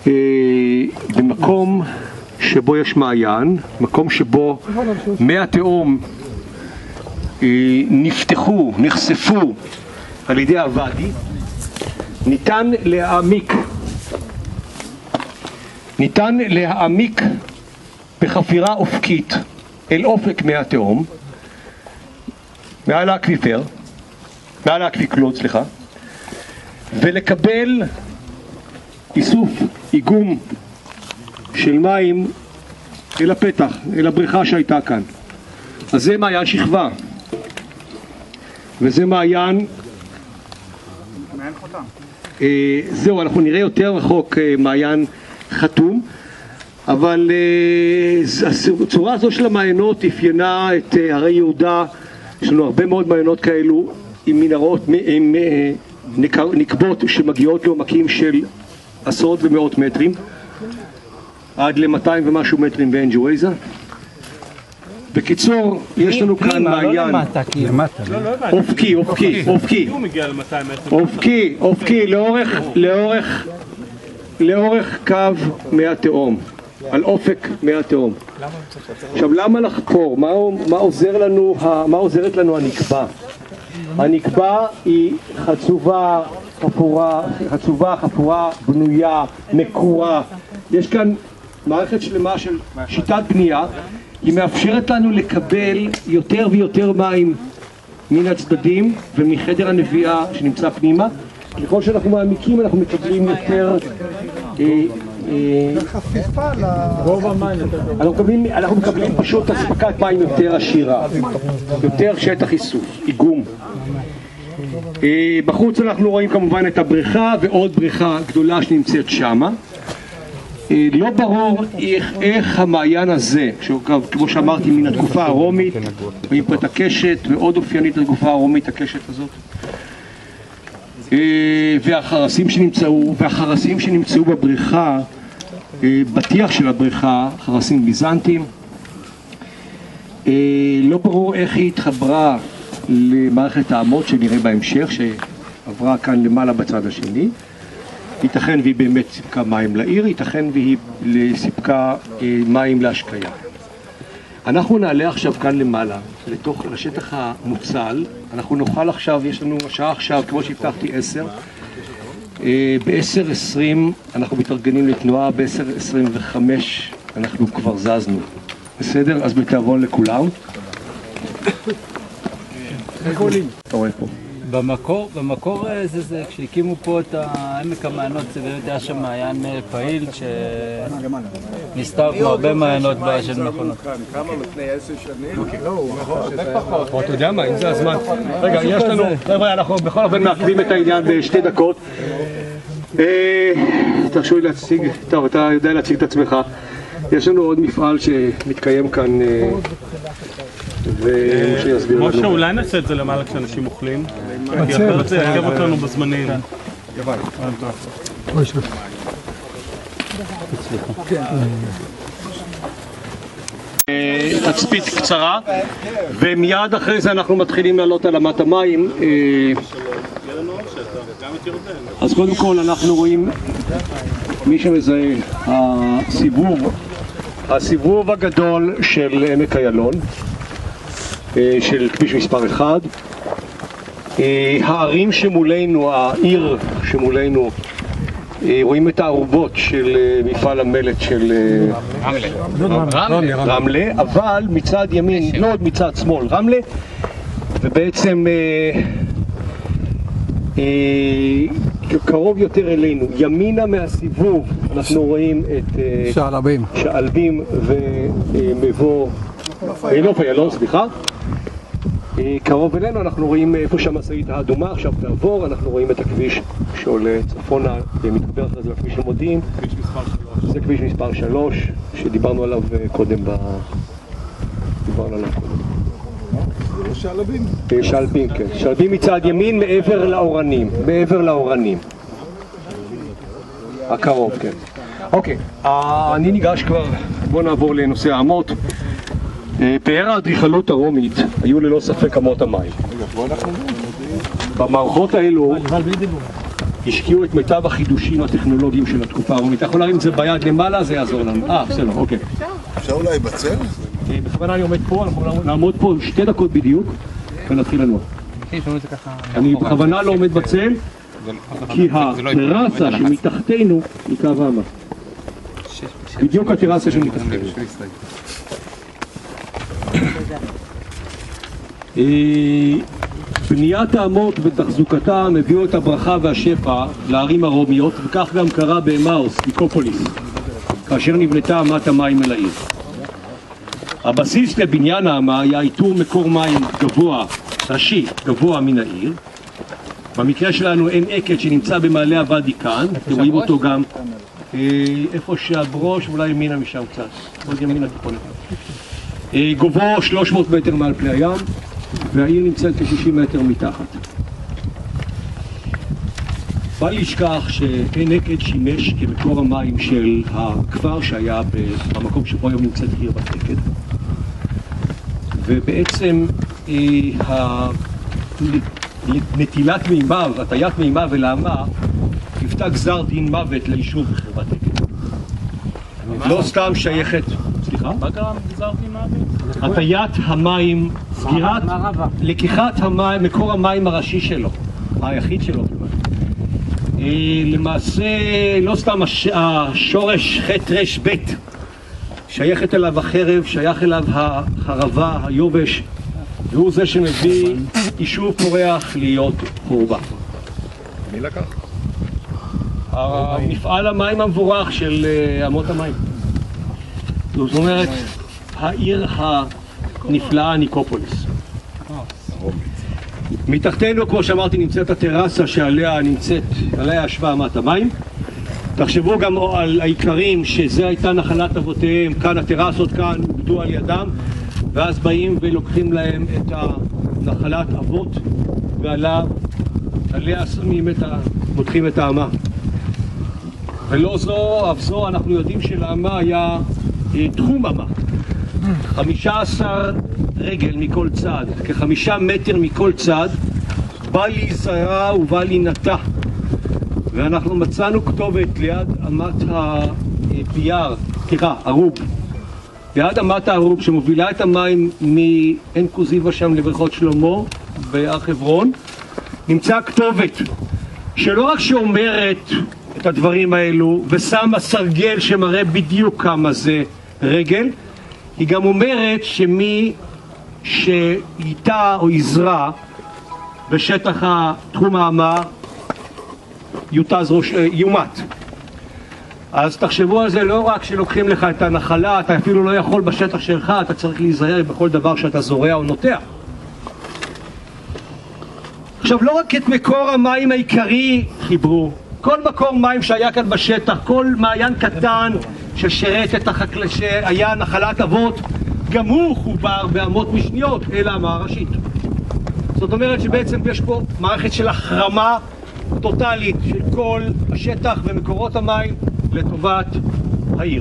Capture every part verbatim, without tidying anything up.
במקום שבו יש מעיין, מקום שבו מי התהום נפתחו, נחשפו על ידי הוואדי, ניתן להעמיק, ניתן להעמיק בחפירה אופקית אל אופק מי התהום, מעל האקוויפר, מעל האקוויקלוד, סליחה, ולקבל איסוף, איגום של מים אל הפתח, אל הבריכה שהייתה כאן. אז זה מעיין שכבה, וזה מעיין, מעיין חותם. אה, זהו, אנחנו נראה יותר רחוק אה, מעיין חתום, אבל אה, הצורה הזו של המעיינות אפיינה את אה, הרי יהודה. יש לנו הרבה מאוד מעיינות כאלו עם מנהרות, עם אה, נקבות שמגיעות לעומקים של עשרות ומאות מטרים, עד ל-מאתיים ומשהו מטרים בעין ג'וויזה. בקיצור, יש לנו כאן מעיין אופקי, אופקי, אופקי, אופקי, אופקי, לאורך, לאורך, לאורך קו מי התהום, על אופק מי התהום. עכשיו, למה לחקור? מה, מה עוזר לנו, מה עוזרת לנו הנקבה? הנקבה היא חצובה, חפורה, חצובה, חפורה, בנויה, מקורה. יש כאן מערכת שלמה של שיטת בנייה. היא מאפשרת לנו לקבל יותר ויותר מים מן הצדדים ומחדר הנביאה שנמצא פנימה. ככל שאנחנו מעמיקים אנחנו מקבלים יותר חפיפה לרוב המים. אנחנו מקבלים פשוט אספקת מים יותר עשירה, יותר שטח איסוף, איגום. בחוץ אנחנו רואים כמובן את הבריכה ועוד בריכה גדולה שנמצאת שמה. לא ברור איך, איך המעיין הזה, כמו שאמרתי, מן התקופה הרומית, מפת הקשת, מאוד אופיינית לתקופה הרומית, הקשת הזאת, והחרסים שנמצאו, והחרסים שנמצאו בבריכה, בטיח של הבריכה, חרסים ביזנטיים, לא ברור איך היא התחברה למערכת האמות שנראה בהמשך, שעברה כאן למעלה בצד השני. ייתכן והיא באמת סיפקה מים לעיר, ייתכן והיא סיפקה אה, מים להשקיה. אנחנו נעלה עכשיו כאן למעלה, לתוך לשטח המוצל. אנחנו נוכל עכשיו, יש לנו השעה עכשיו, כמו שהבטחתי, עשר. אה, ב-עשר עשרים אנחנו מתארגנים לתנועה, ב-עשר עשרים וחמש אנחנו כבר זזנו. בסדר? אז בתיאבון לכולם. איך עולים? אתה רואה פה. במקור, במקור זה זה, כשהקימו פה את העמק המעיינות, זה באמת היה שם מעיין פעיל שנסתר כמו הרבה מעיינות של מכונות. כמה לפני עשר שנים? לא, אתה יודע מה, אם זה הזמן. רגע, יש לנו, חבר'ה, אנחנו בכל אופן מעכבים את העניין בשתי דקות. תרשו לי להציג, טוב, אתה יודע להציג את עצמך. יש לנו עוד מפעל שמתקיים כאן, ומשה יסביר לנו. משה, אולי נעשה את זה למעלה כשאנשים אוכלים? כי אחרת זה יעכב אותנו בזמנים. יובל. אוי, שלך. תצפית קצרה, ומיד אחרי זה אנחנו מתחילים לעלות על אמת המים. אז קודם כל אנחנו רואים, מי שמזהה, הסיבוב, הסיבוב הגדול של עמק איילון, של כביש מספר אחד. הערים שמולנו, העיר שמולנו, רואים את הערובות של מפעל המלט של רמלה, רמלה, אבל מצד ימין, לא עוד מצד שמאל, רמלה, ובעצם קרוב יותר אלינו, ימינה מהסיבוב, אנחנו רואים את שעלבים, שעלבים ומבוא, נוף איילון, סליחה. קרוב אלינו אנחנו רואים איפה שהמשאית האדומה עכשיו תעבור, אנחנו רואים את הכביש שעולה צפונה ומתחבר אחרי זה לכביש המודיעין. כביש מספר שלוש. זה כביש מספר שלוש שדיברנו עליו קודם ב... דיברנו עליו קודם. שעלבים. שעלבים, כן. שעלבים מצד ימין מעבר לאורנים, מעבר לאורנים. הקרוב, כן. אוקיי, אני ניגש כבר, בואו נעבור לנושא האמות. פאר האדריכלות הרומית היו ללא ספק אמות המים. במערכות האלו השקיעו את מיטב החידושים הטכנולוגיים של התקופה הרומית. אתה יכול להרים את זה ביד למעלה, זה יעזור לנו. אה, בסדר, אוקיי. אפשר אולי בצל? בכוונה אני עומד פה, אנחנו נעמוד פה שתי דקות בדיוק, ונתחיל לנוע. אני בכוונה לא עומד בצל, כי הטרסה שמתחתנו היא קו האמה. בדיוק הטרסה שמתחתנו. בניית האמות ותחזוקתם הביאו את הברכה והשפע לערים הרומיות, וכך גם קרה באמאוס, ניקופוליס, כאשר נבנתה אמת המים אל העיר. הבסיס לבניין האמה היה איתור מקור מים גבוה, ראשי, גבוה מן העיר. במקרה שלנו אין עקד שנמצא במעלה הוואדי כאן, אתם רואים אותו גם איפה שהברוש, אולי ימינה משם קצת, עוד ימינה טיפונת. גובהו שלוש מאות מטר מעל פני הים, והעיר נמצאת כ-שישים מטר מתחת. בל לשכח שאין עקד שימש כמקור המים של הכפר שהיה במקום שבו היום נמצאת עיר בת עקד. ובעצם נטילת מימיו, הטיית מימיו ולאמה, הפתה גזר דין מוות ליישוב בחרבת עקד. לא סתם שייכת... סליחה? מה גרם גזר דין מוות? הטיית המים, סגירת, לקיחת המים, מקור המים הראשי שלו, היחיד שלו. למעשה, לא סתם השורש ח' ר' ב' שייכת אליו החרב, שייך אליו החרבה, היובש, והוא זה שמביא יישוב פורח להיות חורבה. מי לקח? המפעל המים המבורך של אמות המים. זאת אומרת, העיר הנפלאה ניקופוליס. מתחתנו, כמו שאמרתי, נמצאת הטרסה שעליה נמצאת, עליה ישבה אמת המים. תחשבו גם על העיקרים שזה הייתה נחלת אבותיהם, כאן הטרסות כאן עובדו על ידם, ואז באים ולוקחים להם את הנחלת אבות, ועליו, עליה שמים את ה... מותחים את האמה. ולא זו, אף זו, אנחנו יודעים שלאמה היה אה, תחום אמה. חמישה עשר רגל מכל צד, כחמישה מטר מכל צד, בא לי זרה ובא לי נטה. ואנחנו מצאנו כתובת ליד אמת הבייר, סליחה, ערוב. ליד אמת הערוב שמובילה את המים מעין כוזיבה שם לבריכות שלמה בהר חברון, נמצא כתובת שלא רק שאומרת את הדברים האלו ושמה סרגל שמראה בדיוק כמה זה רגל, היא גם אומרת שמי שאיתה או יזרע בשטח תחום האמה יותז ראש, יומת. אז תחשבו על זה, לא רק שלוקחים לך את הנחלה, אתה אפילו לא יכול בשטח שלך, אתה צריך להיזהר בכל דבר שאתה זורע או נוטע. עכשיו, לא רק את מקור המים העיקרי חיברו, כל מקור מים שהיה כאן בשטח, כל מעיין קטן ששירת את החקלאים, שהיה נחלת אבות, גם הוא חובר באמות משניות אל האמה הראשית. זאת אומרת שבעצם יש פה מערכת של החרמה טוטלית של כל השטח ומקורות המים לטובת העיר.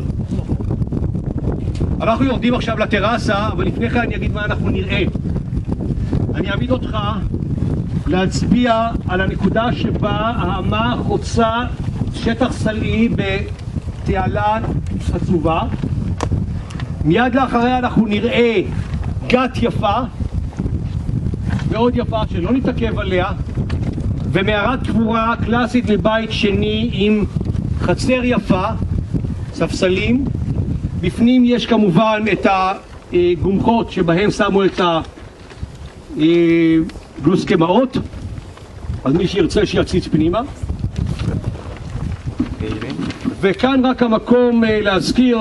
אנחנו יורדים עכשיו לטרסה, אבל לפני כן אני אגיד מה אנחנו נראה. אני אעמיד אותך להצביע על הנקודה שבה האמה חוצה שטח סלעי בתעלה חצובה. מיד לאחריה אנחנו נראה גת יפה מאוד יפה שלא נתעכב עליה, ומערת קבורה קלאסית לבית שני עם חצר יפה, ספסלים. בפנים יש כמובן את הגומחות שבהם שמו את הגלוסקמאות, אז מי שירצה שיציץ פנימה. וכאן רק המקום להזכיר,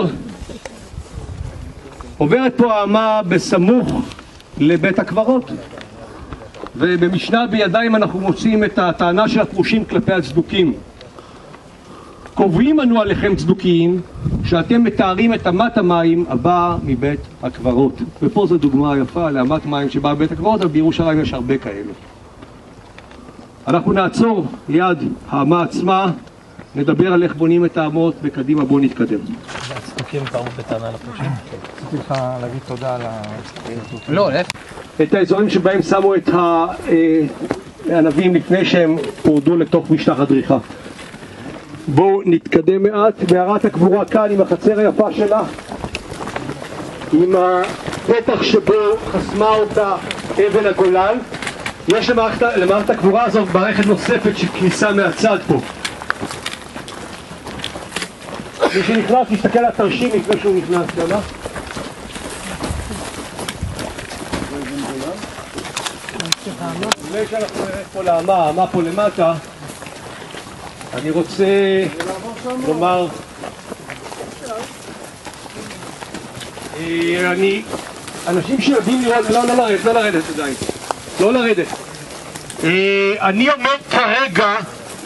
עוברת פה האמה בסמוך לבית הקברות, ובמשנה בידיים אנחנו מוצאים את הטענה של הפרושים כלפי הצדוקים. קובעים אנו עליכם צדוקים שאתם מתארים את אמת המים הבאה מבית הקברות. ופה זו דוגמה יפה לאמת מים שבאה מבית הקברות, אבל בירושלים יש הרבה כאלו. אנחנו נעצור ליד האמה עצמה, נדבר על איך בונים את האמות, וקדימה בואו נתקדם. הצדוקים קראו בטענה לפרושים. רציתי לך להגיד תודה על ה... לא, איך? את האזורים שבהם שמו את הענבים לפני שהם הורדו לתוך משטח הדריכה. בואו נתקדם מעט. מערת הקבורה כאן עם החצר היפה שלה, עם הפתח שבו חסמה אותה אבן הגולן. יש למערכת, למערכת הקבורה הזאת מערכת נוספת של כניסה מהצד פה. מי שנכנס יסתכל על התרשים לפני שהוא נכנס כאן. לפני שאנחנו נראה פה לאמה, האמה פה למטה, אני רוצה לומר, אני, אנשים שיודעים לראות, לא, לא לרדת, לא לרדת עדיין, לא לרדת. אני עומד כרגע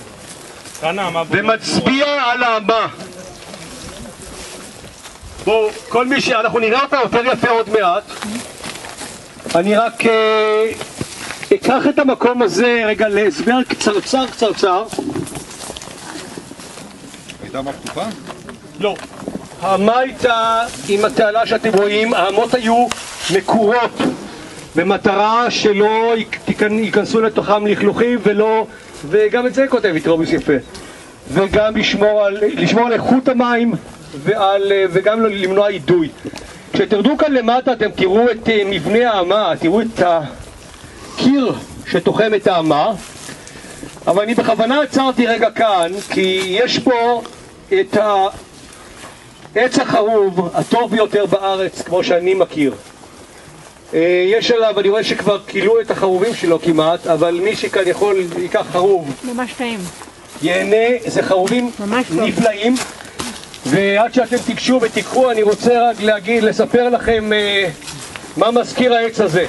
ומצביע על האמה. בואו, כל מי ש... אנחנו נראה אותה יותר יפה עוד מעט. אני רק אקח את המקום הזה רגע להסבר קצרצר קצרצר. הייתה מה פתוחה? לא. האמה הייתה עם התעלה שאתם רואים, האמות היו מקורות במטרה שלא ייכנסו לתוכם לכלוכים ולא, וגם את זה כותב יתרובוס יפה, וגם לשמור על, לשמור על איכות המים ועל, וגם למנוע אידוי. כשתרדו כאן למטה אתם תראו את מבנה האמה, תראו את הקיר שתוחם את האמה, אבל אני בכוונה עצרתי רגע כאן כי יש פה את העץ החרוב הטוב ביותר בארץ כמו שאני מכיר. יש עליו, אני רואה שכבר קילו את החרובים שלו כמעט, אבל מי שכאן יכול ייקח חרוב ממש טעים, ייהנה. זה חרובים נפלאים, ועד שאתם תיגשו ותיקחו אני רוצה רק להגיד, לספר לכם uh, מה מזכיר העץ הזה.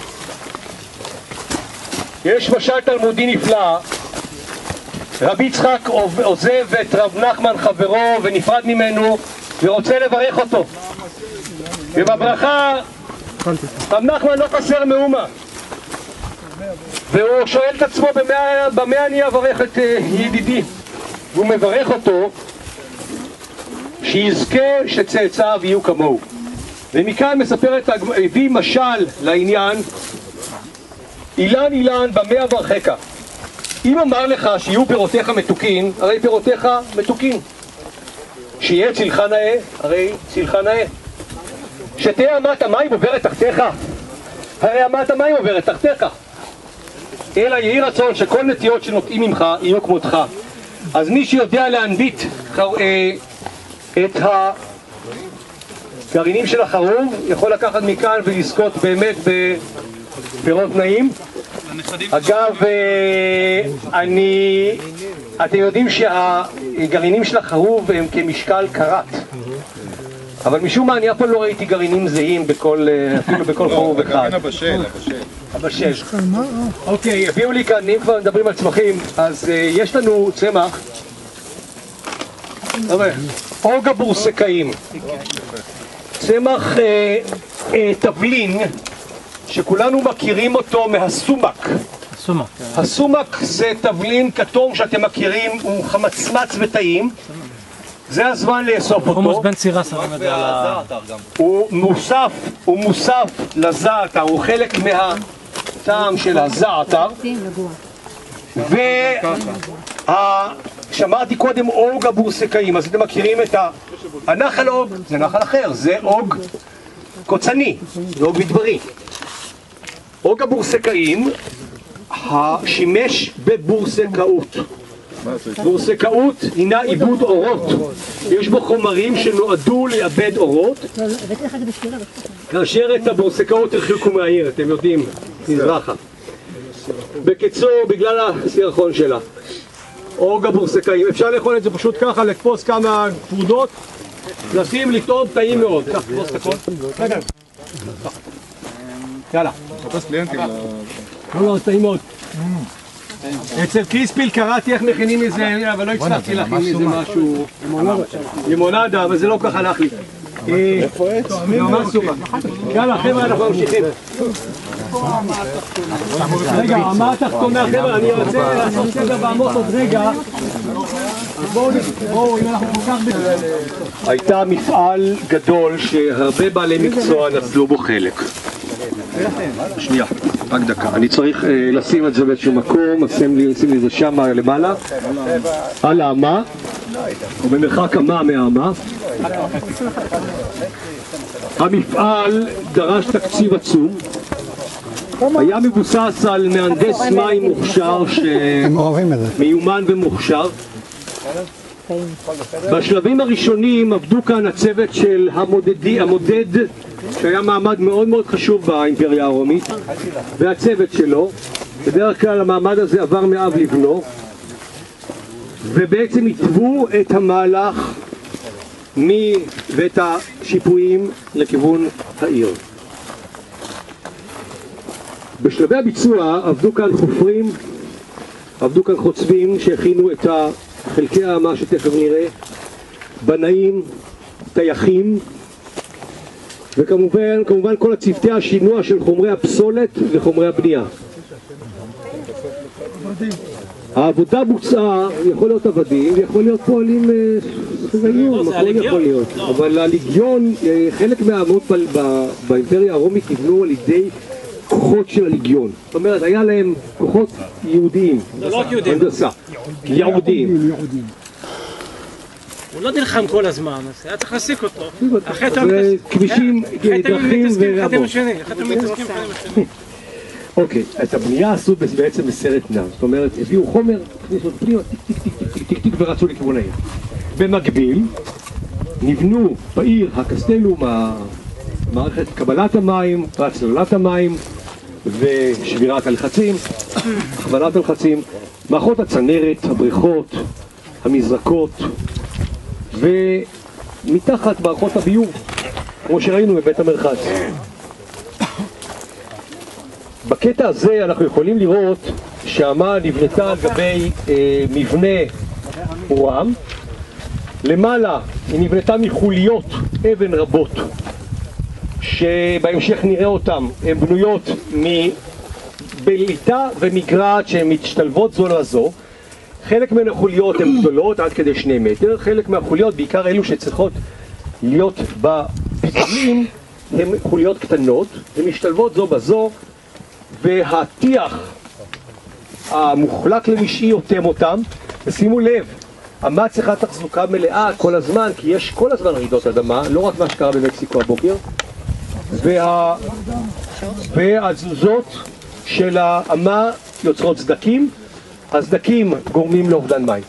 יש משל תלמודי נפלא. רבי יצחק עוזב את רב נחמן חברו ונפרד ממנו ורוצה לברך אותו, ובברכה רב נחמן לא חסר מאומה, והוא שואל את עצמו במה, במה אני אברך את uh, ידידי, והוא מברך אותו שיזכה שצאצאיו יהיו כמוהו. ומכאן מספר את הביא משל לעניין, אילן אילן במה אברכך. אם אמר לך שיהיו פירותיך מתוקים, הרי פירותיך מתוקים. שיהיה צילך נאה, הרי צילך נאה. שתהיה אמת המים עוברת תחתיך, הרי אמת המים עוברת תחתיך. אלא יהי רצון שכל נטיות שנוטעים ממך יהיו כמותך. אז מי שיודע להנביט את הגרעינים של החרוב יכול לקחת מכאן ולזכות באמת בפירות נעים. אגב, אני, אתם יודעים שהגרעינים של החרוב הם כמשקל קרת, אבל משום מה אני אף פעם לא ראיתי גרעינים זהים בכל, אפילו בכל חרוב אחד. הגרעין הבשל, הבשל. הבשל. אוקיי, הביאו לי כאן, אם כבר מדברים על צמחים, אז יש לנו צמח, אוגה בורסקאים, צמח תבלין שכולנו מכירים אותו מהסומק. הסומק. הסומק זה תבלין כתום שאתם מכירים, הוא חמצמץ וטעים. זה הזמן לאסוף אותו. חומוס בן צירה שמים את זה על הזעתר גם. הוא מוסף, הוא מוסף לזעתר, הוא חלק מהטעם של הזעתר. ושמעתי קודם אוג הבורסקאים, אז אתם מכירים את הנחל אוג, זה נחל אחר, זה אוג קוצני, זה אוג מדברי. אוג הבורסקאים השימש בבורסקאות. בורסקאות הינה עיבוד אורות, יש בו חומרים שנועדו לאבד אורות, כאשר את הבורסקאות הרחיקו מהעיר, אתם יודעים, מזרחה. בקיצור, בגלל הסירחון שלה. אוג הבורסקאים, אפשר לאכול את זה פשוט ככה, לתפוס כמה פרודות, לשים, לטעום, טעים מאוד. כך, תפוס את הכל. רגע. יאללה. חפש קליינטים. לא, לא, טעים מאוד. אצל קריספיל קראתי איך מכינים מזה, אבל לא הצלחתי להכין מזה משהו. לימונדה, אבל זה לא כל כך הלך לי. ממש סומה. יאללה, חבר'ה, אנחנו ממשיכים. רגע, מה התחתונה, חבר'ה? אני רוצה לעשות סדר בעמות עוד רגע. בואו, אם אנחנו כל כך בזה. הייתה מפעל גדול שהרבה בעלי מקצוע נטלו בו חלק. שנייה, רק דקה. אני צריך לשים את זה באיזשהו מקום, נשים לי את זה שם למעלה, על האמה, או במרחק אמה מהאמה. המפעל דרש תקציב עצום, היה מבוסס על מהנדס מים מוכשר שמיומן ומוכשר. בשלבים הראשונים עבדו כאן הצוות של המודדי, המודד, שהיה מעמד מאוד מאוד חשוב באימפריה הרומית, והצוות שלו. בדרך כלל המעמד הזה עבר מאב לבנו, ובעצם התוו את המהלך ואת השיפועים לכיוון העיר. בשלבי הביצוע עבדו כאן חופרים, עבדו כאן חוצבים שהכינו את חלקי האמה שתכף נראה, בנאים, טייחים, וכמובן כמובן כל הצוותי השינוע של חומרי הפסולת וחומרי הבנייה. העבודה בוצעה, יכול להיות עבדים, יכול להיות פועלים חזאים, הכל יכול להיות. אבל הליגיון, חלק מהאמות באימפריה הרומית נבנו על ידי כוחות של הליגיון. זאת אומרת, היה להם כוחות יהודיים. זה לא רק יהודים. הנדסה. יהודים. הוא לא נלחם כל הזמן, אז היה צריך להסיק אותו. כבישים, דרכים ורבות. אוקיי, את הבנייה עשו בעצם בסרט נע. זאת אומרת, הביאו חומר, הכניסו פנימה, טיק טיק טיק טיק טיק טיק ורצו לכיוון העיר. במקביל, נבנו בעיר הקסטלום, מערכת קבלת המים, הצללת המים ושבירת הלחצים, הכוונת הלחצים, מערכות הצנרת, הבריכות, המזרקות, ומתחת מערכות הביוב, כמו שראינו בבית המרחץ. בקטע הזה אנחנו יכולים לראות שהאמה נבנתה על גבי אה, מבנה אורם. למעלה היא נבנתה מחוליות אבן רבות, שבהמשך נראה אותן, הן בנויות מבליטה ומגרד שהן משתלבות זו לזו. חלק מן החוליות הן גדולות עד כדי שני מטר, חלק מהחוליות, בעיקר אלו שצריכות להיות בפיתולים, הן חוליות קטנות, הן משתלבות זו בזו, והטיח המוחלק למשעי אותם אותם. ושימו לב, אמה צריכה תחזוקה מלאה כל הזמן, כי יש כל הזמן רעידות אדמה, לא רק מה שקרה במקסיקו הבוקר. וה... והתזוזות של האמה יוצרות סדקים, הסדקים גורמים לאובדן מים.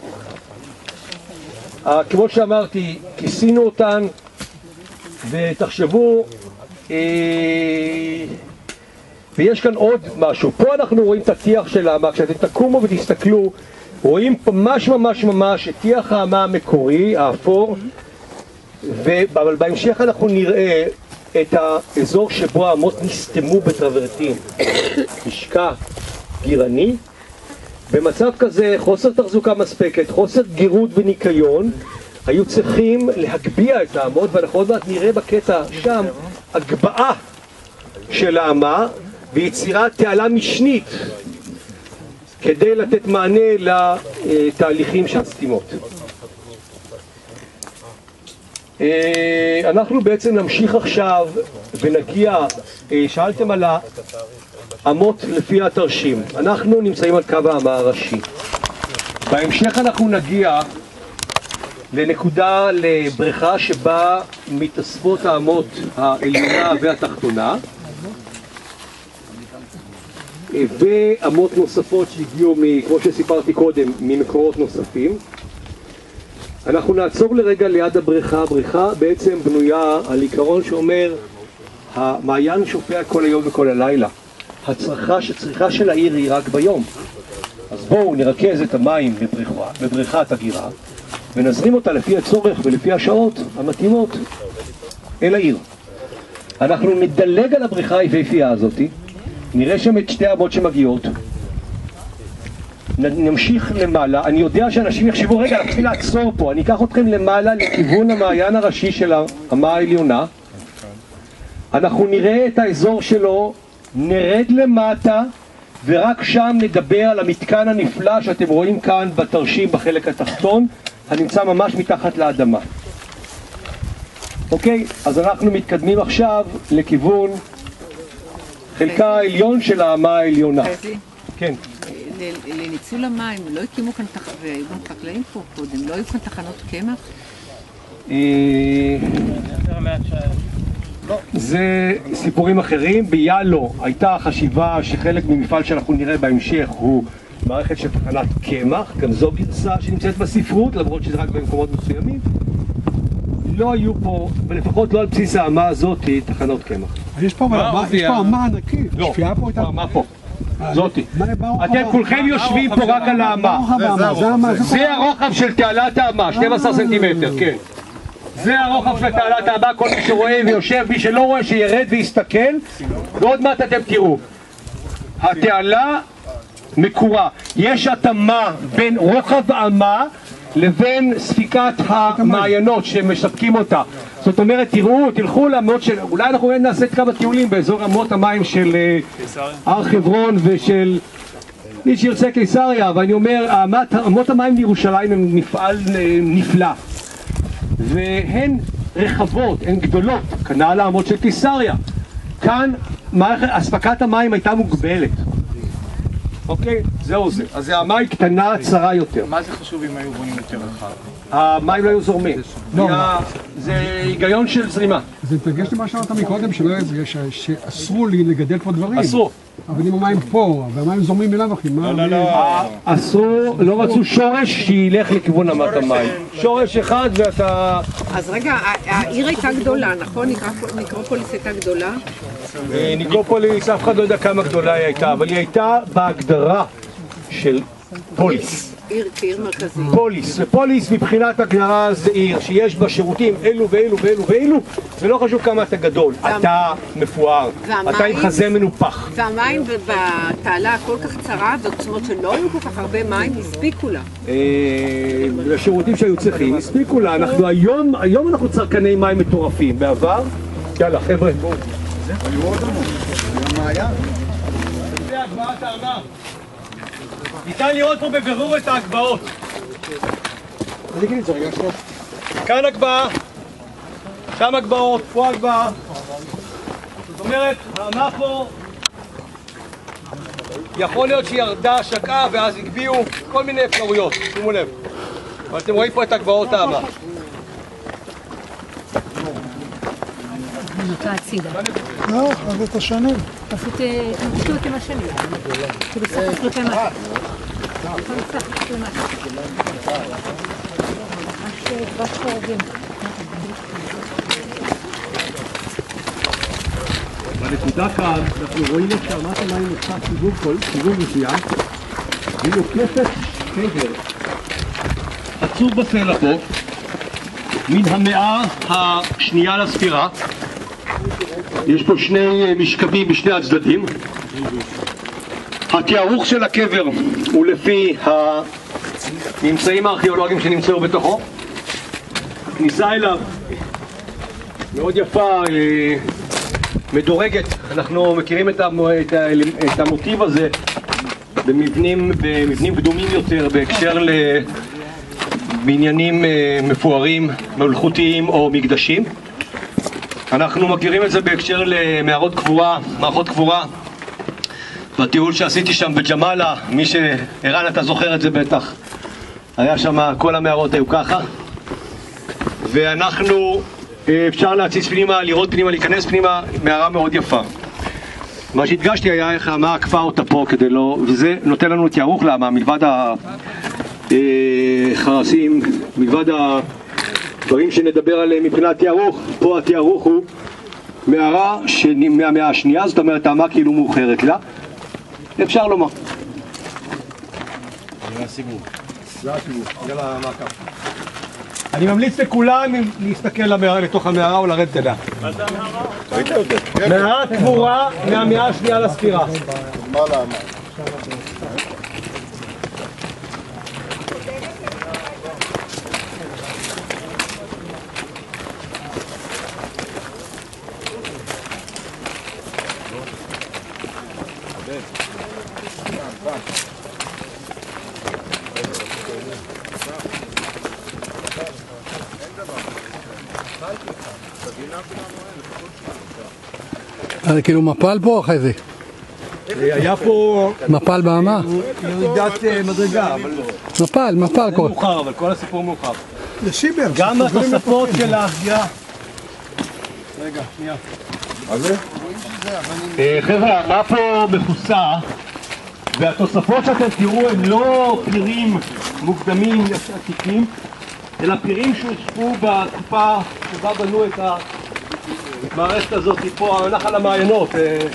כמו שאמרתי, כיסינו אותן, ותחשבו, אה... ויש כאן עוד משהו. פה אנחנו רואים את הטיח של האמה, כשאתם תקומו ותסתכלו, רואים ממש ממש ממש את טיח האמה המקורי, האפור, אבל בהמשך אנחנו נראה את האזור שבו האמות נסתמו בטרוורטין, משקע גירני. במצב כזה, חוסר תחזוקה מספקת, חוסר גירות וניקיון, היו צריכים להגביה את האמות, ואנחנו עוד מעט נראה בקטע שם הגבעה של האמה ויצירת תעלה משנית כדי לתת מענה לתהליכים של סתימות. אנחנו בעצם נמשיך עכשיו ונגיע, שאלתם על האמות לפי התרשים. אנחנו נמצאים על קו האמה הראשי. בהמשך אנחנו נגיע לנקודה, לבריכה שבה מתאספות האמות העליונה והתחתונה, ואמות נוספות שהגיעו, כמו שסיפרתי קודם, ממקורות נוספים. אנחנו נעצור לרגע ליד הבריכה. הבריכה בעצם בנויה על עיקרון שאומר, המעיין שופע כל היום וכל הלילה. הצריכה, הצריכה של העיר היא רק ביום. אז בואו נרכז את המים בבריכה, בבריכת הגירה, ונזרים אותה לפי הצורך ולפי השעות המתאימות אל העיר. אנחנו נדלג על הבריכה היפהפייה הזאת, נראה שם את שתי האמות שמגיעות, נמשיך למעלה. אני יודע שאנשים יחשבו, רגע, נתחיל לעצור פה, אני אקח אתכם למעלה לכיוון המעיין הראשי של האמה העליונה. אנחנו נראה את האזור שלו, נרד למטה, ורק שם נדבר על המתקן הנפלא שאתם רואים כאן בתרשים בחלק התחתון, הנמצא ממש מתחת לאדמה. אוקיי, אז אנחנו מתקדמים עכשיו לכיוון חלקה העליון של האמה העליונה. כן. לניצול המים, לא הקימו כאן, והיו גם חקלאים פה קודם, לא היו כאן תחנות קמח? זה סיפורים אחרים. ביאלו הייתה חשיבה שחלק ממפעל שאנחנו נראה בהמשך הוא מערכת של תחנת קמח, גם זו גרסה שנמצאת בספרות, למרות שזה רק במקומות מסוימים. לא היו פה, ולפחות לא על בסיס האמה הזאת, תחנות קמח. יש פה אמה ענקית, שפיעה פה איתה. מה פה? זאתי. אתם כולכם יושבים פה רק על האמה. זה הרוחב של תעלת האמה, שנים עשר סנטימטר, כן. זה הרוחב של תעלת האמה, כל מי שרואה ויושב, מי שלא רואה שירד ויסתכל, ועוד מעט אתם תראו. התעלה מקורה. יש התאמה בין רוחב האמה לבין ספיקת המעיינות שמשפקים אותה. זאת אומרת, תראו, תלכו למות של... אולי אנחנו נעשה כמה טיולים באזור אמות המים של הר חברון ושל... מי שירצה קיסריה, ואני אומר, אמות המים לירושלים הם מפעל נפלא. והן רחבות, הן גדולות, כנ"ל האמות של קיסריה. כאן אספקת המים הייתה מוגבלת. אוקיי, זהו זה. אז האמה היא קטנה, צרה יותר. מה זה חשוב אם היו בונים יותר רחב? המים לא היו זורמים. זה היגיון של זרימה. זה מתנגש למה שאמרת מקודם, שאסרו לי לגדל פה דברים. אסרו. אבל אם המים פה, והמים זורמים אליו, אחי, מה... לא, לא, לא. אסרו, לא רצו שורש שילך לכיוון אמת המים. שורש אחד ואתה... אז רגע, העיר הייתה גדולה, נכון? ניקרופוליס הייתה גדולה? ניקרופוליס, אף אחד לא יודע כמה גדולה היא הייתה, אבל היא הייתה בהגדרה של פוליס. עיר, כעיר מרכזית. פוליס, ופוליס מבחינת הגדרה זה עיר שיש בה שירותים אלו ואלו ואלו ואלו, ולא חשוב כמה אתה גדול, אתה מפואר, אתה עם חזה מנופח. והמים בתעלה כל כך צרה, ועוצמות שלא היו כל כך הרבה מים, הספיקו לה. לשירותים שהיו צריכים, הספיקו לה. אנחנו היום, היום אנחנו צרכני מים מטורפים, בעבר, יאללה חבר'ה. היו עוד עמות, היה מעיין. זה הגבהת האמה. ניתן לראות פה בבירור את ההגבהות. כאן הגבהה, שם הגבהות, פה הגבהה. זאת אומרת, האמה פה יכול להיות שהיא ירדה, שקעה, ואז הגביהו כל מיני אפשרויות, שימו לב. אבל אתם רואים פה את הגבהות האמה. נוטה הצידה. לא, אז את השנים. פשוט תנקשו אותם השנים. כאילו סחף כלפי מטה. סחף כלפי מטה. ממש בת חורגים. בנקודה כאן אנחנו רואים את שאמת המים נוצר סיבוב כל, סיבוב מסוים, היא נוקפת קבר עצוב בסלע פה, מן המאה השנייה לספירה. יש פה שני משכבים בשני הצדדים. התיארוך של הקבר הוא לפי הממצאים הארכיאולוגיים שנמצאו בתוכו. הכניסה אליו מאוד יפה, מדורגת. אנחנו מכירים את, המ... את, ה... את המוטיב הזה במבנים, במבנים קדומים יותר בהקשר לבניינים מפוארים, מלכותיים או מקדשים. אנחנו מכירים את זה בהקשר למערות קבורה, מערכות קבורה. בטיול שעשיתי שם בג'מאלה, מי שערן אתה זוכר את זה בטח, היה שם, כל המערות היו ככה. ואנחנו, אפשר להציץ פנימה, לראות פנימה, להיכנס פנימה, מערה מאוד יפה. מה שהדגשתי היה איך האמה עקפה אותה פה כדי לא, וזה נותן לנו תיארוך לאמה, מלבד החרסים, מלבד הדברים שנדבר עליהם מבחינת תיארוך. פה התיארוך הוא מערה מהמאה השנייה, זאת אומרת האמה כאילו מאוחרת לה, אפשר לומר. זה הסיבוב. זה הסיבוב, זה למעקב. אני ממליץ לכולם להסתכל לתוך המערה או לרדת אליה. מה זה המערה? מערת קבורה מהמאה השנייה לספירה. מה למה? זה כאילו מפל פה אחרי זה? היה פה מפל באמה? ירידת מדרגה, אבל לא. מפל, מפל קורה. מאוחר, אבל כל הסיפור מאוחר. זה שיבר. גם התוספות של ההגיעה. רגע, שנייה. מה זה? חבר'ה, מה פה מכוסה, והתוספות שאתם תראו הם לא פירים מוקדמים עתיקים, אלא פירים שהוספו בתקופה שבה בנו את המערכת הזאת פה, נחל המעיינות.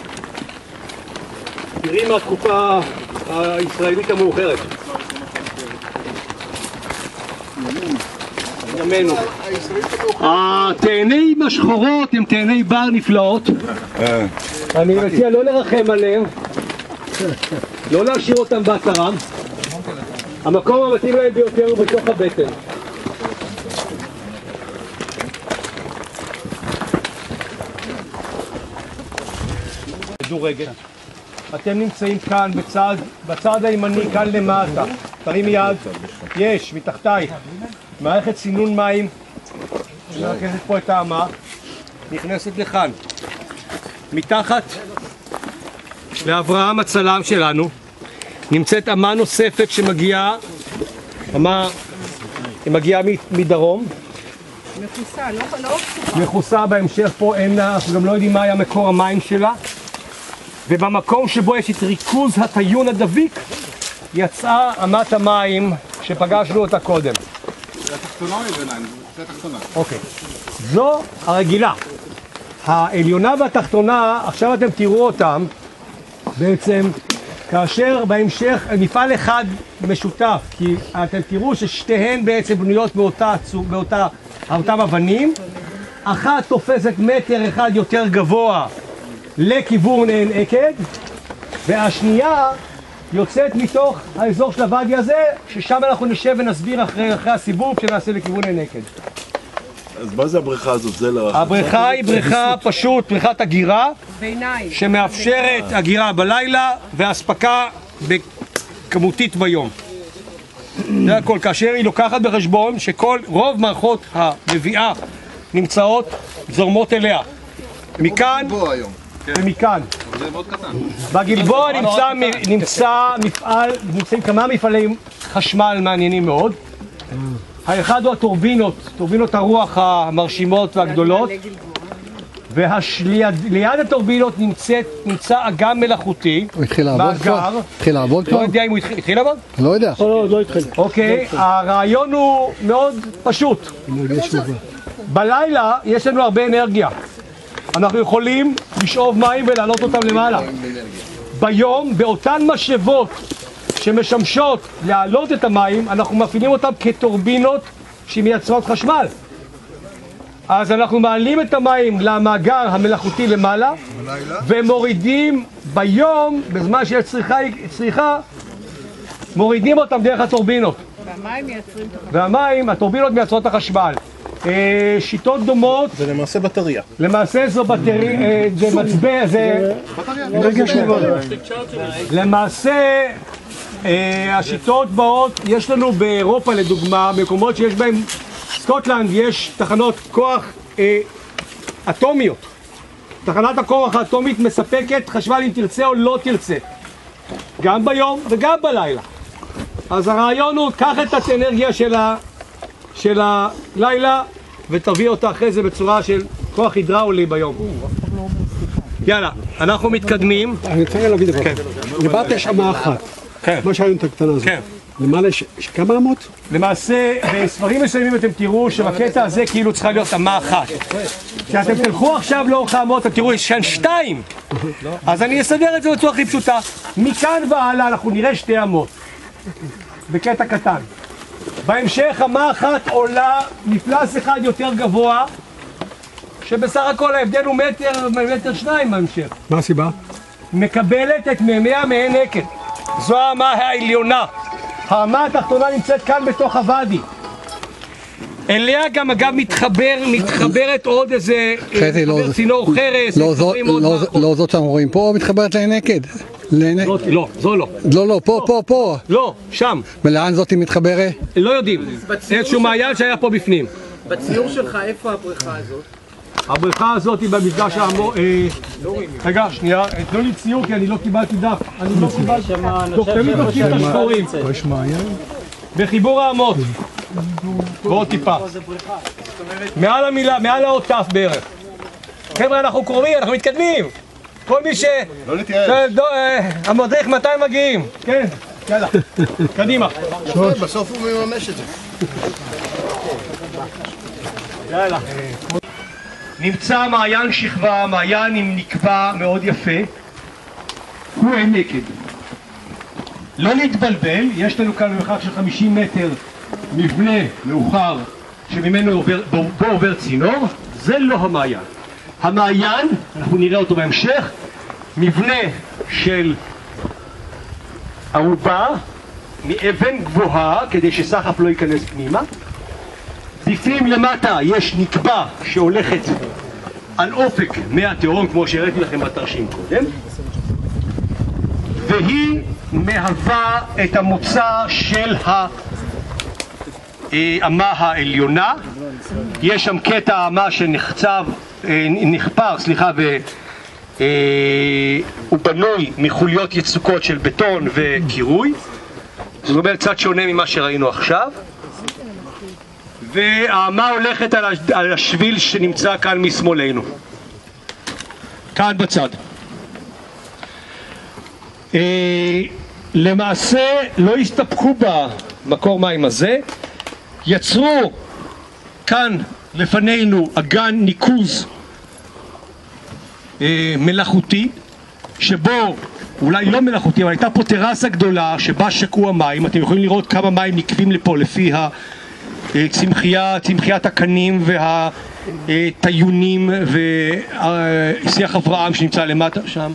פירים מהתקופה הישראלית המאוחרת. ימינו. התאנים השחורות הם תאני בר נפלאות. אני מציע לא לרחם עליהם, לא להשאיר אותם באתרם. המקום המתאים להם ביותר הוא בתוך הבטן. מדורגת. אתם נמצאים כאן בצד, בצד הימני, כאן למטה. תרים יד. יש, מתחתייך. מערכת סינון מים, שמרכזת פה את האמה, נכנסת לכאן. מתחת לאברהם הצלם שלנו נמצאת אמה נוספת שמגיעה, אמה מגיעה מדרום. מכוסה, לא פתוחה. מכוסה בהמשך פה, אין לה, אנחנו גם לא יודעים מה היה מקור המים שלה. ובמקום שבו יש את ריכוז הטיון הדביק, יצאה אמת המים שפגשנו אותה קודם. זה התחתונה או הביניים? זה התחתונה. אוקיי. זו הרגילה. העליונה והתחתונה, עכשיו אתם תראו אותם, בעצם, כאשר בהמשך, מפעל אחד משותף, כי אתם תראו ששתיהן בעצם בנויות באותה, באותה, אותם אבנים, אחת תופסת מטר אחד יותר גבוה לכיוון עין עקד, והשנייה יוצאת מתוך האזור של הוואדי הזה, ששם אנחנו נשב ונסביר אחרי, אחרי הסיבוב שנעשה לכיוון עין עקד. אז מה זה הבריכה הזאת? זה לא... הבריכה היא בריכה פשוט, בריכת הגירה, שמאפשרת הגירה בלילה והספקה בכמותית ביום. זה הכל, כאשר היא לוקחת בחשבון שכל, רוב מערכות המביאה נמצאות, זורמות אליה. מכאן ומכאן. זה מאוד קטן. בגלבוע נמצא, נמצא מפעל, נמצאים כמה מפעלי חשמל מעניינים מאוד. האחד הוא הטורבינות, טורבינות הרוח המרשימות והגדולות. וליד הטורבינות נמצאת, נמצא אגם מלאכותי. הוא התחיל לעבוד כבר? התחיל לעבוד כבר? לא יודע אם הוא התחיל, התחיל לעבוד? לא יודע. לא, לא התחיל. אוקיי, הרעיון הוא מאוד פשוט. בלילה יש לנו הרבה אנרגיה. אנחנו יכולים לשאוב מים ולהעלות אותם למעלה. ביום, באותן משאבות שמשמשות להעלות את המים, אנחנו מפעילים אותם כטורבינות שמייצרות חשמל. אז אנחנו מעלים את המים למאגר המלאכותי למעלה, ומורידים ביום, בזמן שיש צריכה, צריכה, מורידים אותם דרך הטורבינות. והמים מייצרים את החשמל. והמים, הטורבינות מייצרות את החשמל. שיטות דומות. זה למעשה בטריה. למעשה זו בטריה, זה מצבע, זה... בטריה. למעשה, השיטות באות, יש לנו באירופה לדוגמה, מקומות שיש בהם, סקוטלנד יש תחנות כוח אטומיות. תחנת הכוח האטומית מספקת חשמל אם תרצה או לא תרצה. גם ביום וגם בלילה. אז הרעיון הוא, קח את האנרגיה של ה... של הלילה ותביא אותה אחרי זה בצורה של כוח הידראולי ביום. יאללה, אנחנו מתקדמים. אני רוצה להגיד דבר. דיברת יש אמה אחת. מה שהיום את הקטנה הזאת. למעלה יש כמה אמות? למעשה, בספרים מסוימים אתם תראו שבקטע הזה כאילו צריכה להיות אמה אחת. כשאתם תלכו עכשיו לאורך האמות, אתם תראו, יש כאן שתיים. אז אני אסדר את זה בצורה הכי פשוטה. מכאן והלאה אנחנו נראה שתי אמות. בקטע קטן. בהמשך אמה אחת עולה מפלס אחד יותר גבוה, שבסך הכל ההבדל הוא מטר, מטר שניים בהמשך. מה הסיבה? מקבלת את מימיה מעין עקד. זו האמה העליונה. האמה התחתונה נמצאת כאן בתוך הוואדי. אליה גם אגב מתחבר, מתחברת עוד איזה צינור חרס. לא זאת שאנחנו רואים פה, מתחברת לעין עקד. לא, זו לא. לא, לא, פה, פה, פה. לא, שם. ולאן זאת היא מתחברת? לא יודעים. איזשהו מעיין שהיה פה בפנים. בציור שלך, איפה הבריכה הזאת? הבריכה הזאת היא במפגש העמו... רגע, שנייה, תנו לי ציור כי אני לא קיבלתי דף. אני לא קיבלתי... תמיד תוקעים את השחורים. יש מעיין? בחיבור האמות. ועוד טיפה. מעל המילה, מעל האות תף בערך. חבר'ה, אנחנו קרובים, אנחנו מתקדמים. כל מי ש... לא נתייאש. המדריך מתי מגיעים? כן, יאללה. קדימה. בסוף הוא מממש את זה. יאללה. נמצא מעיין שכבה, מעיין עם נקבה מאוד יפה. הוא עין נקד. לא נתבלבל, יש לנו כאן במרחק של חמישים מטר מבנה מאוחר שממנו עובר, בו, בו עובר צינור. זה לא המעיין. המעיין, אנחנו נראה אותו בהמשך, מבנה של ערובה מאבן גבוהה כדי שסחף לא ייכנס פנימה. בפנים למטה יש נקבה שהולכת על אופק מהתהום כמו שהראיתי לכם בתרשים קודם, והיא מהווה את המוצא של האמה העליונה. יש שם קטע האמה שנחצב, נחפר, סליחה, והוא בנוי מחוליות יצוקות של בטון וקירוי. זאת אומרת קצת שונה ממה שראינו עכשיו. והאמה הולכת על השביל שנמצא כאן משמאלנו, כאן בצד. למעשה לא הסתפקו במקור מים הזה, יצרו כאן לפנינו אגן ניקוז מלאכותי, שבו, אולי לא מלאכותי, אבל הייתה פה טרסה גדולה שבה שקעו המים. אתם יכולים לראות כמה מים נקבים לפה לפי הצמחייה, צמחיית הקנים והטיונים ושיח אברהם שנמצא למטה שם.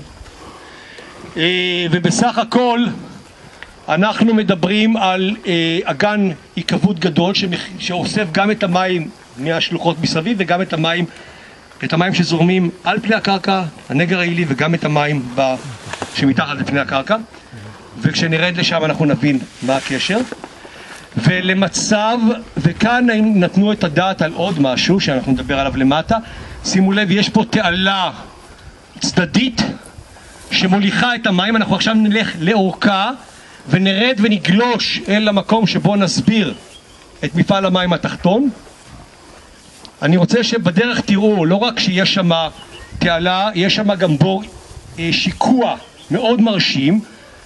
ובסך הכל אנחנו מדברים על אגן עיקבות גדול שאוסף גם את המים מהשלוחות מסביב וגם את המים, את המים שזורמים על פני הקרקע, הנגר העילי, וגם את המים שמתחת לפני הקרקע. וכשנרד לשם אנחנו נבין מה הקשר. ולמצב, וכאן נתנו את הדעת על עוד משהו שאנחנו נדבר עליו למטה. שימו לב, יש פה תעלה צדדית שמוליכה את המים. אנחנו עכשיו נלך לאורכה ונרד ונגלוש אל המקום שבו נסביר את מפעל המים התחתון. אני רוצה שבדרך תראו לא רק שיש שם תעלה, יש שם גם בור שיקוע מאוד מרשים,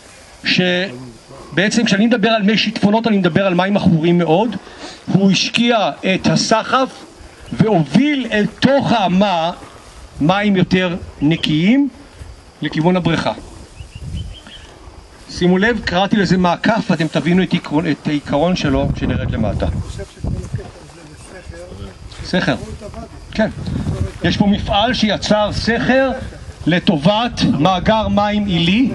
שבעצם כשאני מדבר על מי שיטפונות אני מדבר על מים עכורים מאוד. הוא השקיע את הסחף והוביל אל תוך האמה מים יותר נקיים לכיוון הבריכה. שימו לב, קראתי לזה מעקף, אתם תבינו את העיקרון, את העיקרון שלו כשנרד למטה. סכר. כן. יש פה מפעל שיצר סכר לטובת מאגר מים עילי.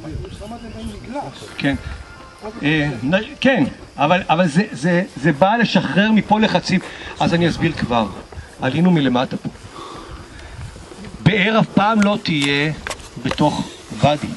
כן. כן, אבל, אבל זה, זה, זה בא לשחרר מפה לחצים. אז אני אסביר כבר. עלינו מלמטה פה. באר אף פעם לא תהיה בתוך ואדי.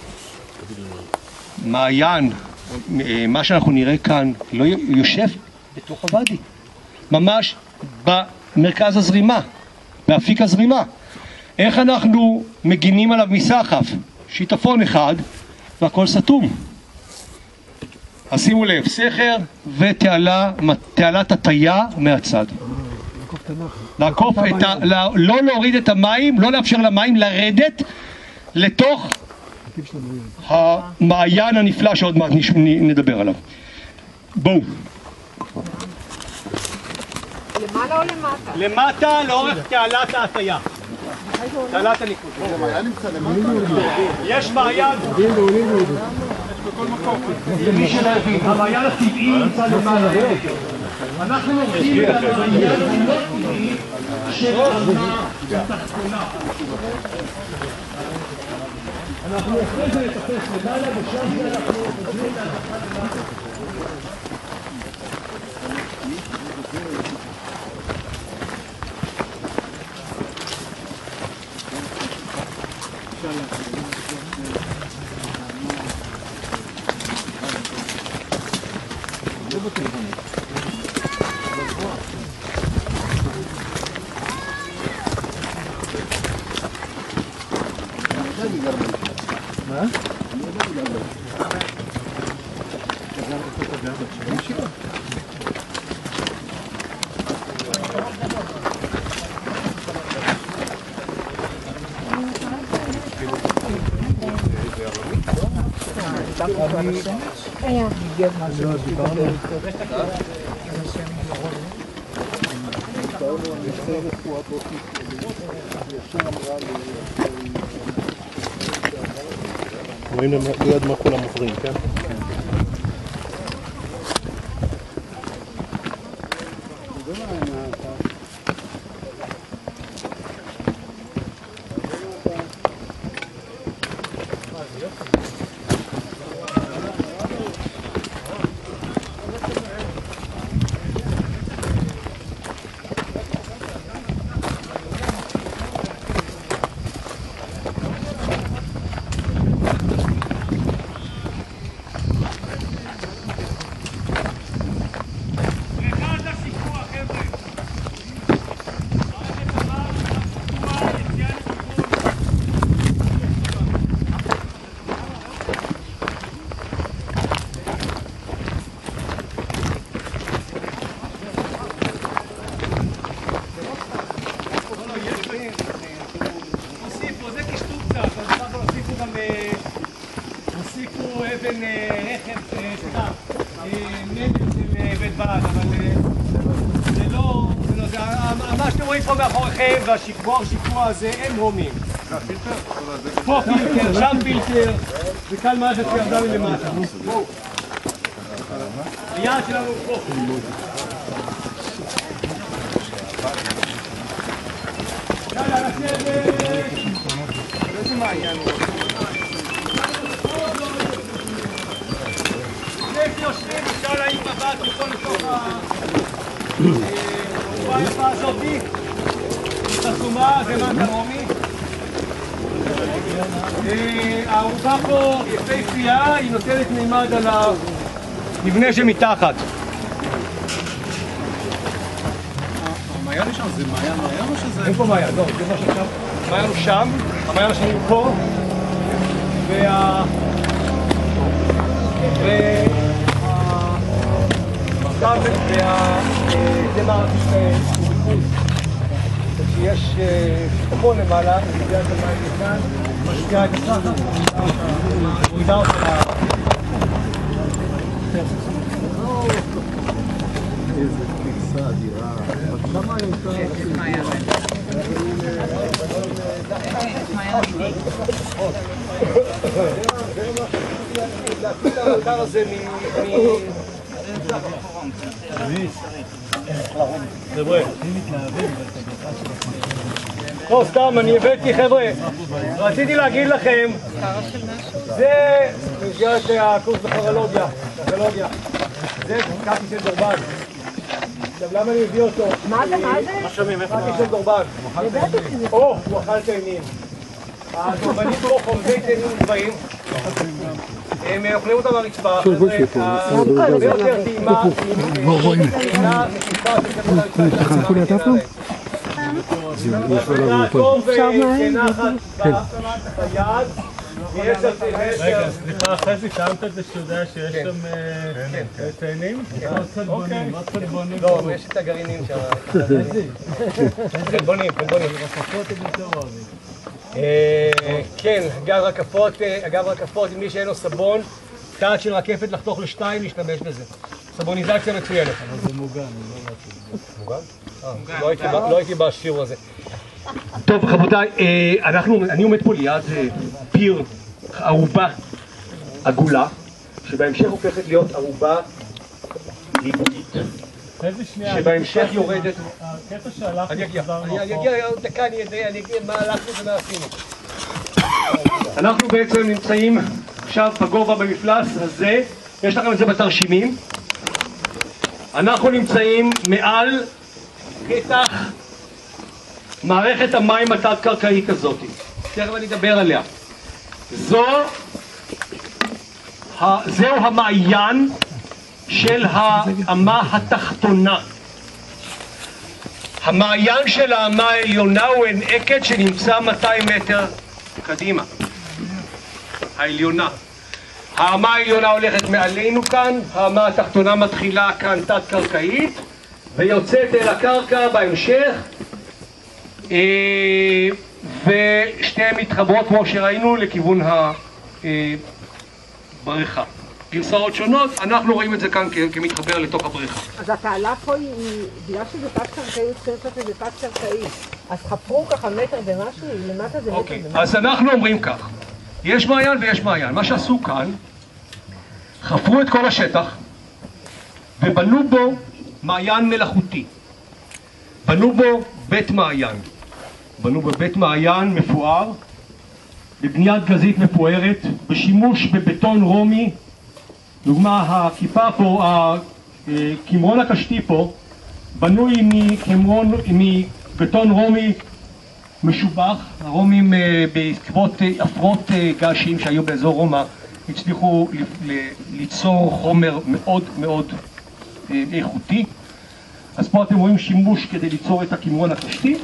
מעיין, מה שאנחנו נראה כאן, לא יושב בתוך הוואדי. ממש במרכז הזרימה, באפיק הזרימה. איך אנחנו מגינים עליו מסחף? שיטפון אחד והכל סתום. אז שימו לב, סכר ותעלה, תעלת הטיה מהצד. לעקוף את ה... לא להוריד את המים, לא לאפשר למים לרדת לתוך המעיין הנפלא שעוד מעט נדבר עליו. בואו. למעלה או למטה? למטה לאורך תעלת ההטיה. תעלת הניקוז. יש מעיין. בכל מקום. למי שלהבין, המעיין הטבעי נמצא למעלה. אנחנו עובדים על המעיין הלא טבעי של האמה התחתונה. אנחנו אחרי זה נטפס למעלה ושם שאנחנו חוזרים להדחת למטה. רואים ליד מה כולם מוכרים, כן? והשיפוע, השיפוע הזה אין הומים. פה פילטר, שם פילטר, וכאן מערכת שירדה מלמטה. היעד שלנו פה. יאללה, לשבת! איזה מעיין הוא? לפני יושבים, אפשר להעיד מבט לכל לתוך הארובה הזאתי. חסומה, זה מה דרומי. הארובה פה יפהפייה, היא נותנת מימד על המבנה שמתחת. המעיין שם זה מעיין מעיין או שזה... אין פה מעיין, לא, זה מה ששם. המעיין הוא שם, המעיין השני הוא פה. וה... וה... וה... זה מערכת הוא בחוץ. יש שיטפון למעלה, מגיעה את המים לכאן, משקיעה את הסחר, מורידה אותה. איזה כניסה אדירה. כמה יותר... יש מעיין. יש מעיין. להפיל את המאגר הזה מ... חבר'ה, לא סתם, אני הבאתי, חבר'ה, רציתי להגיד לכם, זה במסגרת הקורס בכרולוגיה, זה קקי של דורבן. עכשיו למה אני מביא אותו? מה זה? מה זה? קקי של דורבן. או, הוא אכל תאנים. הדורבנים פה חומזי תאנים גבוהים. הם אוכלים אותם ברצפה, הרבה יותר טעימה, טעימה מקיפה תחנכו לי הטף לו? טוב ונחת ביד ויש על תאנים. רגע, סליחה, חזי, טעמת את זה שאתה יודע שיש שם תאנים? עוד חלבונים, עוד חלבונים. לא, יש את הגרעינים שם. חלבונים, חלבונים. כן, אגב רקפות, אגב רקפות, אם מי שאין לו סבון, תעת של רקפת לחתוך לשתיים, להשתמש בזה. סבוניזציה מצוינת. אבל זה מוגן, אני לא מוגן? מוגן? לא הייתי בשיעור הזה. טוב, רבותיי, אני עומד פה ליד פיר, ערובה עגולה, שבהמשך הופכת להיות ערובה ריבועית. שבהמשך יורדת... הקטע שהלכנו אני אגיע, אני אגיע דקה, אני אגיע מה הלכנו ומה עשינו. אנחנו בעצם נמצאים עכשיו בגובה במפלס הזה, יש לכם את זה בתרשימים. אנחנו נמצאים מעל פתח מערכת המים התת-קרקעית הזאת. תכף אני אדבר עליה. זו, זהו המעיין של האמה התחתונה. המעיין של האמה העליונה הוא עין עקד שנמצא מאתיים מטר קדימה. העליונה. האמה העליונה הולכת מעלינו כאן, האמה התחתונה מתחילה כאן תת-קרקעית, ויוצאת אל הקרקע בהמשך, ושתיהן מתחברות כמו שראינו לכיוון הבריכה. גרסאות שונות, אנחנו רואים את זה כאן כמתחבר לתוך הבריכה. אז התעלה פה היא, בגלל שזה תת-קרקעי, זה תת-קרקעי, אז חפרו ככה מטר ומשהו, למטה זה מטר ומשהו. אז אנחנו אומרים כך, יש מעיין ויש מעיין. מה שעשו כאן, חפרו את כל השטח ובנו בו מעיין מלאכותי. בנו בו בית מעיין. בנו בו בית מעיין מפואר, בבניית גזית מפוארת, בשימוש בבטון רומי. דוגמה, הכיפה פה, הכמרון הקשתי פה, בנוי מבטון רומי משובח. הרומים בעקבות עפרות געשים שהיו באזור רומא הצליחו ליצור חומר מאוד מאוד איכותי. אז פה אתם רואים שימוש כדי ליצור את הכמרון הקשתי,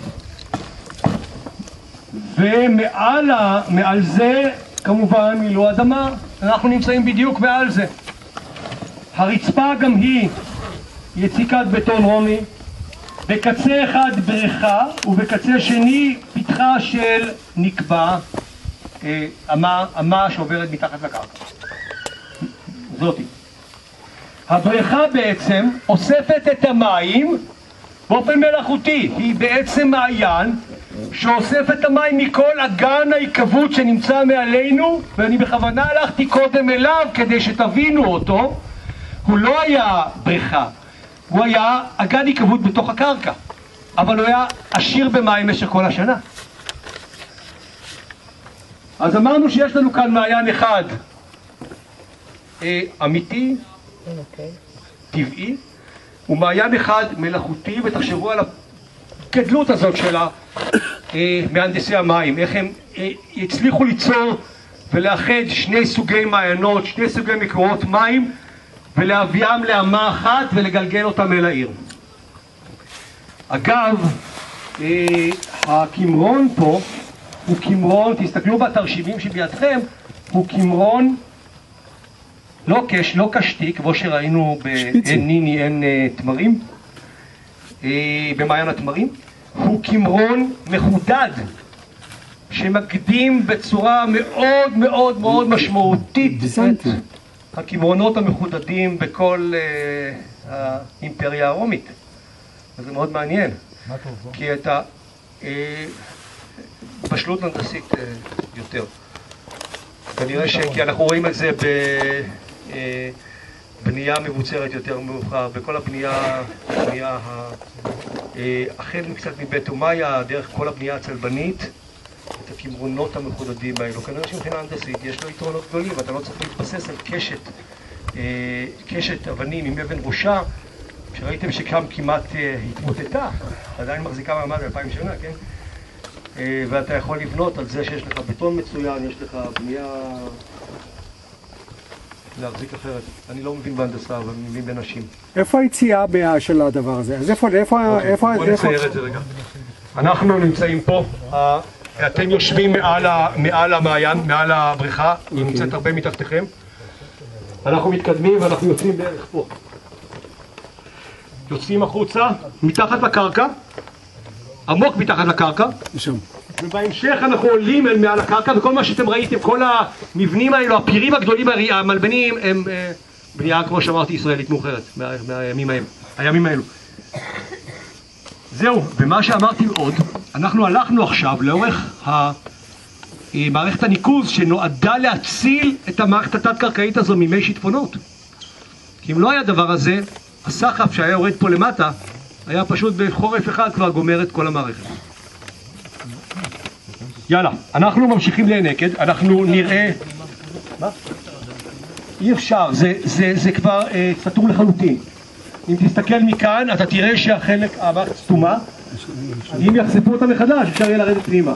ומעל ה, מעל זה כמובן מילוא אדמה. אנחנו נמצאים בדיוק מעל זה. הרצפה גם היא יציקת בטון רומי, בקצה אחד בריכה ובקצה שני פתחה של נקבה, אמה, אמה שעוברת מתחת לקרקע. זאתי. הבריכה בעצם אוספת את המים באופן מלאכותי. היא בעצם מעיין שאוסף את המים מכל אגן ההיקוות שנמצא מעלינו, ואני בכוונה הלכתי קודם אליו כדי שתבינו אותו. הוא לא היה בריכה, הוא היה אגן היקוות בתוך הקרקע, אבל הוא היה עשיר במים במשך כל השנה. אז אמרנו שיש לנו כאן מעיין אחד אה, אמיתי, okay. טבעי, ומעיין אחד מלאכותי, ותחשבו על הגדלות הזאת של מהנדסי המים, איך הם אה, הצליחו ליצור ולאחד שני סוגי מעיינות, שני סוגי מקורות מים, ולהביאם לאמה אחת ולגלגל אותם אל העיר. אגב, אה, הכמרון פה הוא כמרון, תסתכלו בתרשימים שבידכם, הוא כמרון לא קש, לא קשתי, כמו שראינו בעין ניני, עין תמרים, אה, במעיין התמרים. הוא כמרון מחודד, שמקדים בצורה מאוד מאוד מאוד משמעותית את הכמרונות המחודדים בכל uh, האימפריה הרומית. וזה מאוד מעניין, כי את הבשלות הנדסית uh, יותר. כנראה שכי אנחנו רואים את זה בבנייה מבוצרת יותר מאוחר, בכל הבנייה, הבנייה החל קצת מבית אומיה, דרך כל הבנייה הצלבנית, את הכמרונות המחודדים האלו. כנראה שמבחינה הנדסית יש לו יתרונות גדולים, ואתה לא צריך להתבסס על קשת, קשת אבנים עם אבן ראשה, שראיתם שכם כמעט התמוטטה, עדיין מחזיקה מעמד אלפיים שנה, כן? ואתה יכול לבנות על זה שיש לך בטון מצוין, יש לך בנייה להחזיק אחרת. אני לא מבין בהנדסה, אבל אני מבין בנשים. איפה היציאה של הדבר הזה? אז איפה, איפה, איפה... בוא נצייר את זה רגע. אנחנו נמצאים פה, אתם יושבים מעל המעיין, מעל הבריכה, היא נמצאת הרבה מתחתיכם. אנחנו מתקדמים ואנחנו יוצאים בערך פה. יוצאים החוצה, מתחת לקרקע, עמוק מתחת לקרקע. ובהמשך אנחנו עולים אל מעל הקרקע, וכל מה שאתם ראיתם, כל המבנים האלו, הפירים הגדולים, המלבנים, הם בנייה, כמו שאמרתי, ישראלית מאוחרת, מהימים ההם, הימים האלו. זהו, ומה שאמרתי עוד, אנחנו הלכנו עכשיו לאורך מערכת הניקוז שנועדה להציל את המערכת התת-קרקעית הזו ממי שיטפונות. כי אם לא היה דבר הזה, הסחף שהיה יורד פה למטה, היה פשוט בחורף אחד כבר גומר את כל המערכת. יאללה, אנחנו ממשיכים לענקד, אנחנו נראה... מה? אי אפשר, זה, זה, זה כבר אה, סתום לחלוטין. אם תסתכל מכאן, אתה תראה שהחלק, המערכת סתומה, אם יחשפו אותה מחדש, אפשר יהיה לרדת פנימה.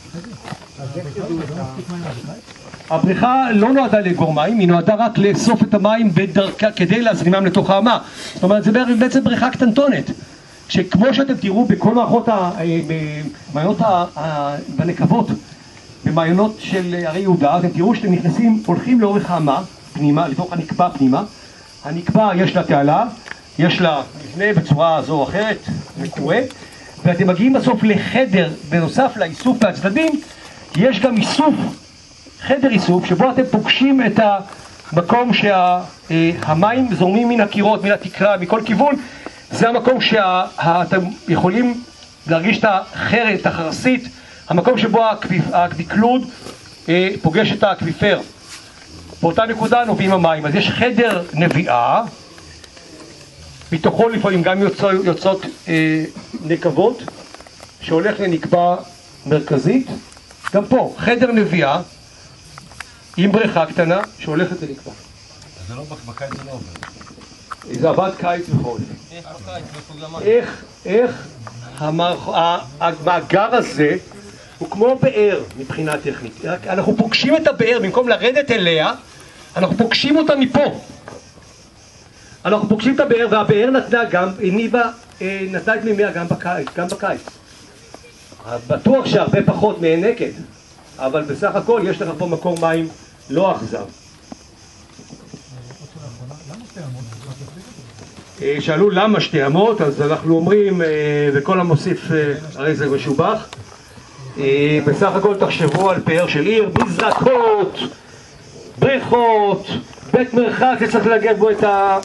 הבריכה לא נועדה לאגור מים, היא נועדה רק לאסוף את המים בדרכה כדי להזרימם לתוך האמה. זאת אומרת, זה בעצם בריכה קטנטונת. שכמו שאתם תראו בכל מערכות המעיינות בנקבות, במעיינות של הרי יהודה, אתם תראו שאתם נכנסים, הולכים לאורך האמה, פנימה, לתוך הנקבה פנימה. הנקבה יש לה תעלה, יש לה מבנה בצורה זו או אחרת, מקורה, ואתם מגיעים בסוף לחדר, בנוסף לאיסוף מהצדדים, יש גם איסוף, חדר איסוף, שבו אתם פוגשים את המקום שהמים זורמים מן הקירות, מן התקרה, מכל כיוון. זה המקום שאתם יכולים להרגיש את החרת, את החרסית, המקום שבו הדקלוד פוגש את האקוויפר. באותה נקודה נובעים המים. אז יש חדר נביאה, מתוכו לפעמים גם יוצאות, יוצאות אה, נקבות, שהולך לנקבה מרכזית. גם פה, חדר נביאה, עם בריכה קטנה, שהולכת לנקבה. זה לא בקיץ, זה לא עובר. זה עבד קיץ וחורף. איך, איך המאגר הזה הוא כמו באר מבחינה טכנית. אנחנו פוגשים את הבאר, במקום לרדת אליה, אנחנו פוגשים אותה מפה. אנחנו פוגשים את הבאר, והבאר נתנה גם, הניבה, נתנה את מימיה גם בקיץ, גם בקיץ. בטוח שהרבה פחות מענקת, אבל בסך הכל יש לך פה מקור מים לא אכזב. שאלו למה שתי אמות, אז אנחנו אומרים, וכל המוסיף הרי זה משובח. בסך הכל תחשבו על פאר של עיר, מזרקות, בריכות, בית מרחק שצריך להגיע בו את ה...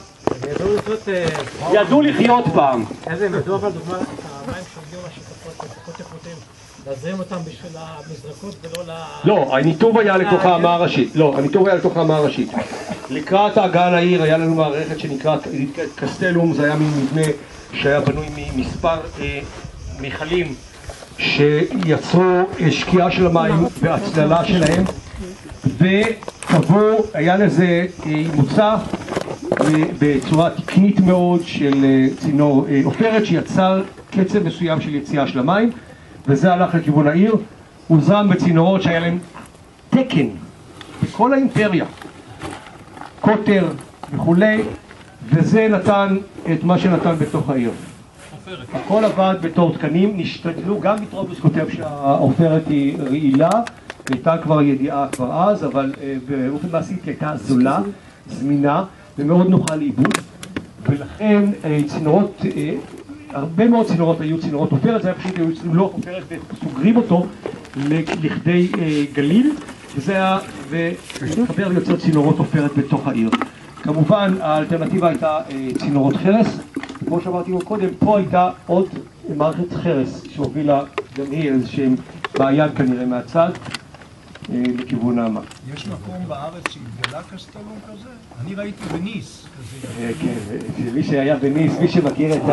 ידעו לחיות פעם. איזה, הם ידעו אבל דוגמה, המים שהגיעו לשותפות, לשותפות איכותיים, להזרים אותם בשביל המזרקות ולא ל... לא, הניתוב היה לתוך האמה הראשית. לא, הניתוב היה לתוך האמה הראשית. לקראת ההגעה לעיר היה לנו מערכת שנקראת קסטלום, זה היה מבנה שהיה בנוי ממספר מיכלים שיצרו שקיעה של המים והצללה שלהם, וקבעו, היה לזה מוצא בצורה תקנית מאוד של צינור עופרת שיצר קצב מסוים של יציאה של המים, וזה הלך לכיוון העיר. הוא זרם בצינורות שהיה להם תקן בכל האימפריה, קוטר וכולי, וזה נתן את מה שנתן בתוך העיר. הכל עבד בתור תקנים. נשתדלו, גם מיטרובוס כותב שהעופרת היא רעילה, הייתה כבר ידיעה כבר אז, אבל באופן מעשי הייתה זולה, זמינה ומאוד נוחה לאיבוד, ולכן צינורות, הרבה מאוד צינורות היו צינורות עופרת. זה היה פשוט, היו צינורות לוח עופרת וסוגרים אותו לכדי גליל, וזה היה, וחבר ליוצר צינורות עופרת בתוך העיר. כמובן האלטרנטיבה הייתה צינורות חרס, כמו שאמרתי קודם, פה הייתה עוד מערכת חרס שהובילה גם היא איזושהי בעיה כנראה מהצד לכיוון האמה. יש מקום בארץ שהתגלה קסטלום כזה? אני ראיתי בניס כזה. כן, מי שהיה בניס, מי שמכיר את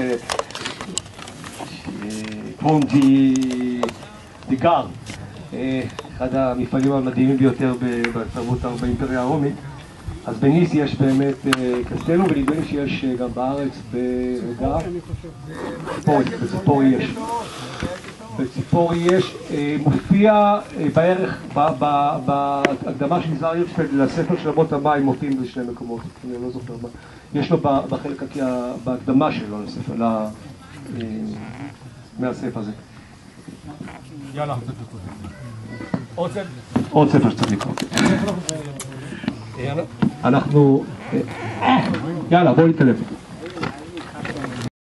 פום דיגר, אחד המפעלים המדהימים ביותר בתרבות באימפריה הרומית, אז בניס יש באמת קסטלום, ונדמה לי שיש גם בארץ ברגע, בציפורי יש. בציפורי יש, מופיע בערך, בהקדמה של מזרח הירשפלד לספר של אמות המים, מופיעים בשני מקומות, אני לא זוכר מה. יש לו בחלק, בהקדמה שלו לספר, מהספר הזה. יאללה, עוד ספר שצריך לקרוא. אנחנו, יאללה, בואו נתקדם.